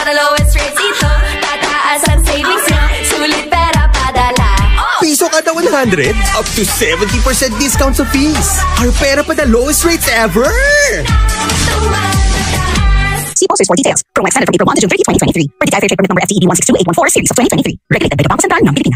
para lowest rates ito. Tataas ang savings nyo, sulit pera padala. Piso kada 100, up to 70% discount sa fees. Our Pera pa the lowest rates ever! See posters for details. Promo extended from April 1 to June 30, 2023. Particular fair trade permit number FTED 162814, series of 2023. Regulated by the Bangko Sentral ng Pilipinas.